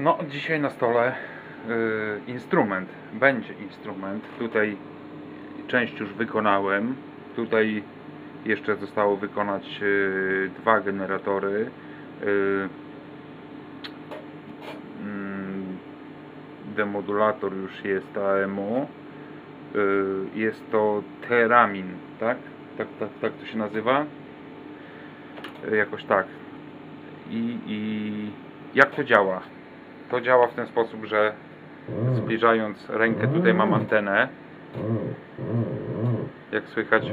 No, dzisiaj na stole instrument. Będzie instrument. Tutaj część już wykonałem. Tutaj jeszcze zostało wykonać dwa generatory. Demodulator już jest AMO. Jest to Teramin, tak? Tak to się nazywa? Jakoś tak. I jak to działa? To działa w ten sposób, że zbliżając rękę, tutaj mam antenę. Jak słychać.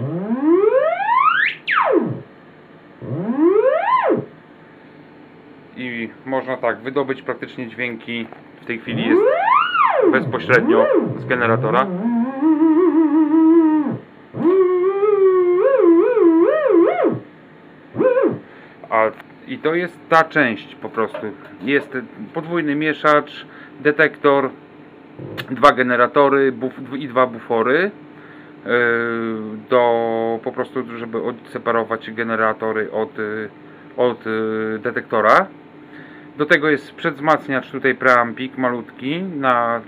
I można tak wydobyć praktycznie dźwięki. W tej chwili jest bezpośrednio z generatora. I to jest ta część po prostu. Jest podwójny mieszacz, detektor, dwa generatory i dwa bufory. Po prostu, żeby odseparować generatory od detektora. Do tego jest przedwzmacniacz tutaj preampik malutki na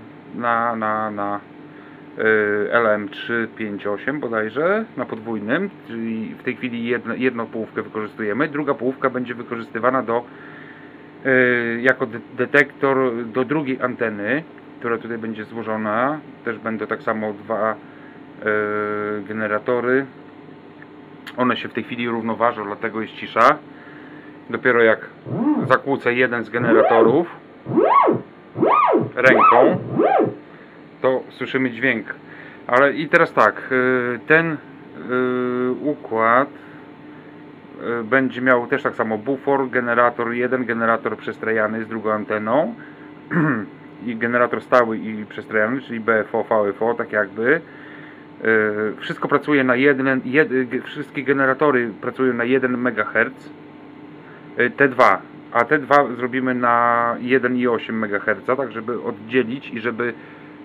LM358 bodajże, na podwójnym, czyli w tej chwili jedną połówkę wykorzystujemy, druga połówka będzie wykorzystywana jako detektor do drugiej anteny, która tutaj będzie złożona. Też będą tak samo dwa generatory. One się w tej chwili równoważą, dlatego jest cisza. Dopiero jak zakłócę jeden z generatorów ręką, to słyszymy dźwięk. Ale i teraz tak, ten układ będzie miał też tak samo bufor, generator, jeden generator przestrajany z drugą anteną i generator stały i przestrajany, czyli BFO, VFO, tak jakby. Wszystko pracuje na wszystkie generatory pracują na 1 MHz. Te dwa, a te dwa zrobimy na 1,8 MHz, tak żeby oddzielić i żeby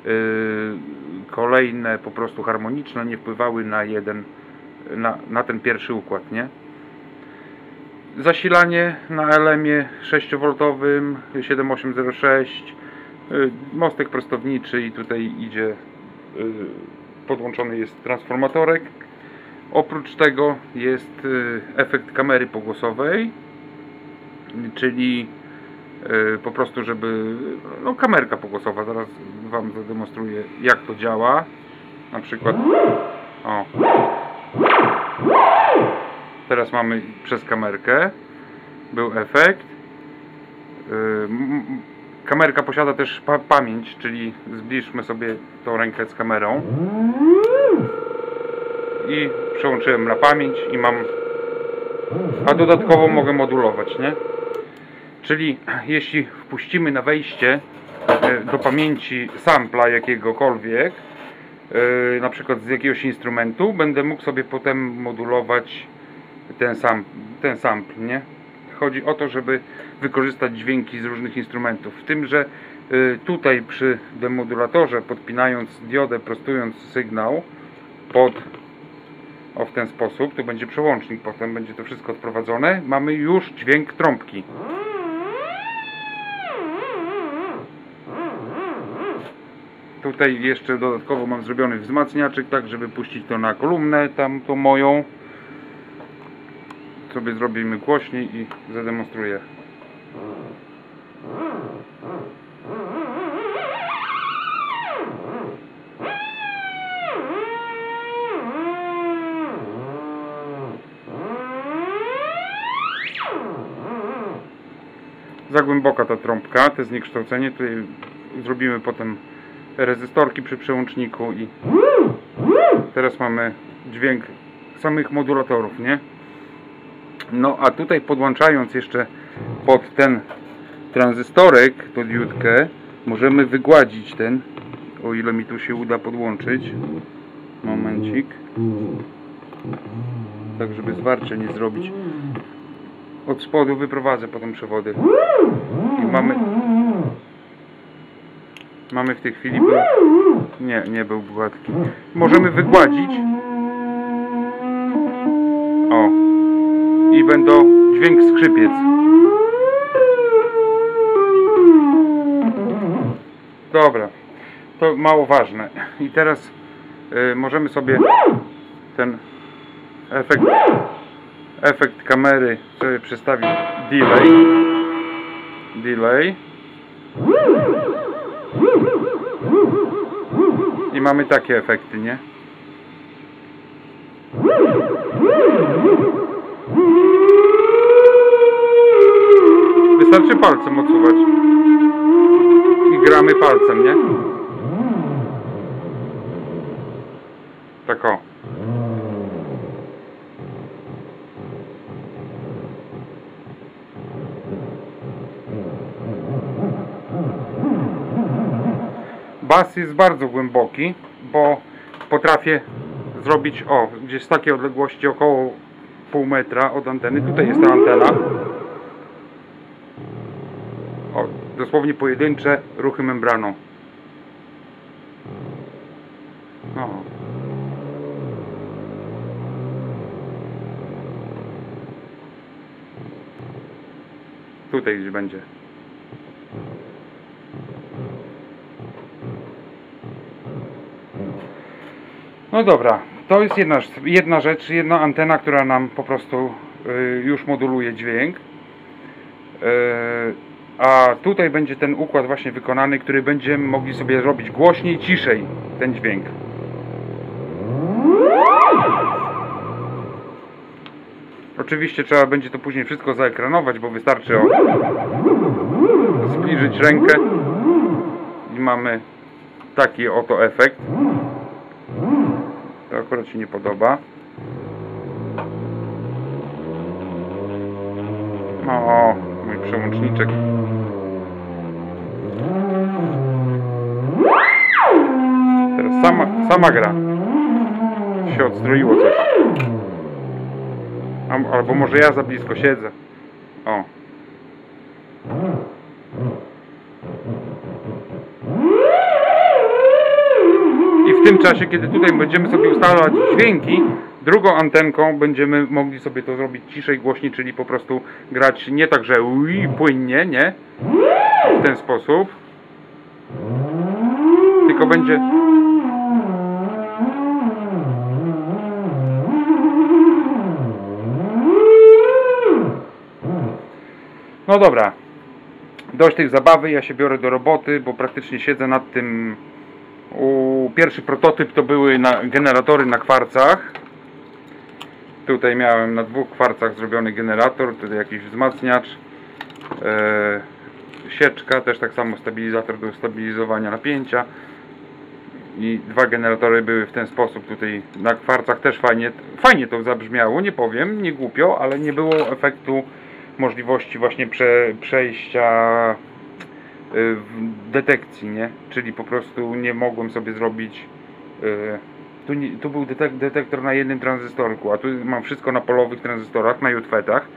kolejne po prostu harmoniczne nie wpływały na ten pierwszy układ, nie? Zasilanie na LM-ie 6V 7806, mostek prostowniczy i tutaj idzie, podłączony jest transformatorek. Oprócz tego jest efekt kamery pogłosowej, czyli po prostu, żeby kamerka pogłosowa. Zaraz Wam zademonstruję, jak to działa. Na przykład teraz mamy przez kamerkę, był efekt. Kamerka posiada też pamięć, czyli zbliżmy sobie tą rękę z kamerą i przełączyłem na pamięć i mam, a dodatkowo mogę modulować, nie? Czyli jeśli wpuścimy na wejście do pamięci sampla jakiegokolwiek, na przykład z jakiegoś instrumentu, będę mógł sobie potem modulować ten sampl, nie? Chodzi o to, żeby wykorzystać dźwięki z różnych instrumentów. W tym, że tutaj przy demodulatorze, podpinając diodę, prostując sygnał w ten sposób, tu będzie przełącznik, potem będzie to wszystko odprowadzone, mamy już dźwięk trąbki. Tutaj jeszcze dodatkowo mam zrobiony wzmacniaczek, tak żeby puścić to na kolumnę, tamtą moją. Sobie zrobimy głośniej i zademonstruję. Za głęboka ta trąbka, to zniekształcenie. Tutaj zrobimy potem rezystorki przy przełączniku i teraz mamy dźwięk samych modulatorów, nie? No a tutaj podłączając jeszcze pod ten tranzystorek, pod diodkę, możemy wygładzić ten, o ile mi tu się uda podłączyć. Momencik. Tak, żeby zwarcie nie zrobić. Od spodu wyprowadzę potem przewody. I mamy w tej chwili... Nie był gładki. Możemy wygładzić. I będą dźwięk skrzypiec. Dobra, to mało ważne. I teraz możemy sobie ten efekt kamery sobie przestawić delay i mamy takie efekty, nie? Wystarczy palcem odsuwać i gramy palcem, nie? Tak o. Bas jest bardzo głęboki, bo potrafię zrobić gdzieś z takiej odległości około pół metra od anteny. Tutaj jest ta antena. Dosłownie pojedyncze ruchy membraną. Tutaj gdzieś będzie. No dobra, to jest jedna rzecz, jedna antena, która nam po prostu już moduluje dźwięk. A tutaj będzie ten układ właśnie wykonany, który będziemy mogli sobie robić głośniej, ciszej ten dźwięk. Oczywiście trzeba będzie to później wszystko zaekranować, bo wystarczy zbliżyć rękę i mamy taki oto efekt. To akurat się nie podoba. O, mój przełączniczek. Teraz sama gra. Się odstroiło coś. Albo może ja za blisko siedzę. O. I w tym czasie, kiedy tutaj będziemy sobie ustalać dźwięki, drugą antenką będziemy mogli sobie to zrobić ciszej, głośniej, czyli po prostu grać nie tak, że płynnie, nie? W ten sposób. Tylko będzie... No dobra, dość tych zabawy, ja się biorę do roboty, bo praktycznie siedzę nad tym. Pierwszy prototyp to były generatory na kwarcach. Tutaj miałem na 2 kwarcach zrobiony generator, tutaj jakiś wzmacniacz, sieczka, też tak samo stabilizator do stabilizowania napięcia. I 2 generatory były w ten sposób, tutaj na kwarcach też fajnie to zabrzmiało, nie powiem, nie głupio, ale nie było efektu możliwości właśnie przejścia detekcji, nie? Czyli po prostu nie mogłem sobie zrobić tu był detektor na jednym tranzystorku, a tu mam wszystko na polowych tranzystorach, na JFET-ach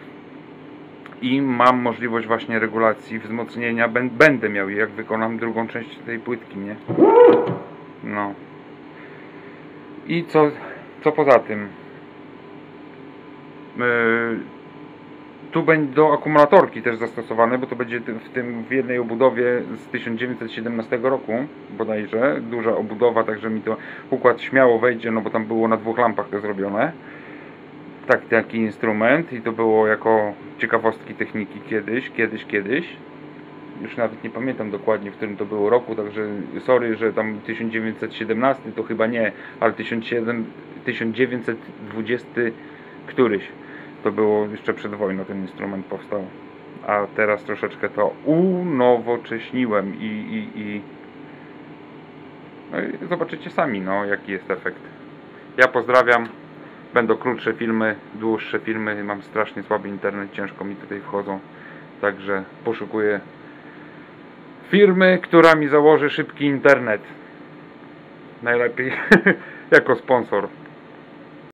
i mam możliwość właśnie regulacji wzmocnienia, będę miał, jak wykonam drugą część tej płytki, nie? No i co poza tym? Tu będzie do akumulatorki też zastosowane, bo to będzie w jednej obudowie z 1917 roku bodajże, duża obudowa, także mi to układ śmiało wejdzie, no bo tam było na 2 lampach to zrobione. Taki instrument i to było jako ciekawostki techniki kiedyś. Już nawet nie pamiętam dokładnie, w którym to było roku, także sorry, że tam 1917 to chyba nie, ale 1920 któryś. To było jeszcze przed wojną, ten instrument powstał. A teraz troszeczkę to unowocześniłem no i zobaczycie sami, no, jaki jest efekt. Ja pozdrawiam. Będą krótsze filmy, dłuższe filmy. Mam strasznie słaby internet, ciężko mi tutaj wchodzą. Także poszukuję firmy, która mi założy szybki internet. Najlepiej jako sponsor.